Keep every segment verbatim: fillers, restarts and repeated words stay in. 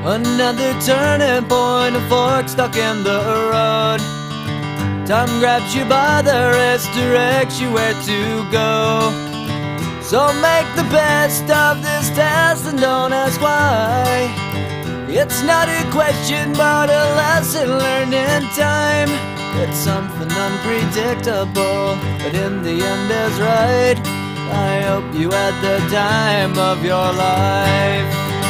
Another turning point, a fork stuck in the road. Time grabs you by the wrist, directs you where to go. So make the best of this test and don't ask why. It's not a question but a lesson learned in time. It's something unpredictable, but in the end is right. I hope you had the time of your life.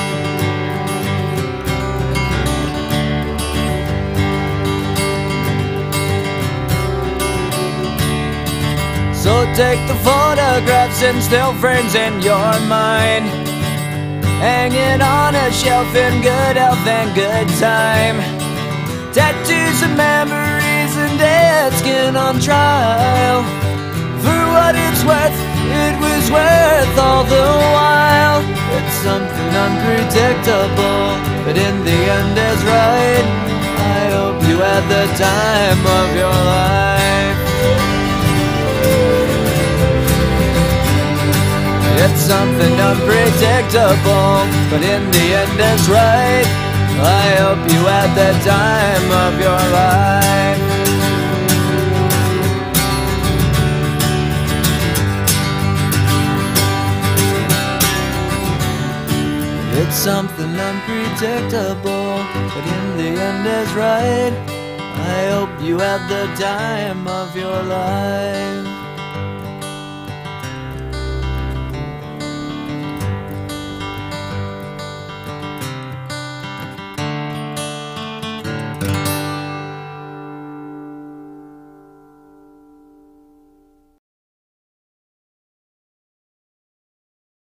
So take the photographs and still frames in your mind, hanging on a shelf in good health and good time. Tattoos and memories and dead skin on trial. For what it's worth, it was worth all the while. It's something unpredictable, but in the end is right. I hope you had the time of your life. It's something unpredictable, but in the end is right. I hope you had the time of your life. It's something unpredictable, but in the end is right. I hope you had the time of your life.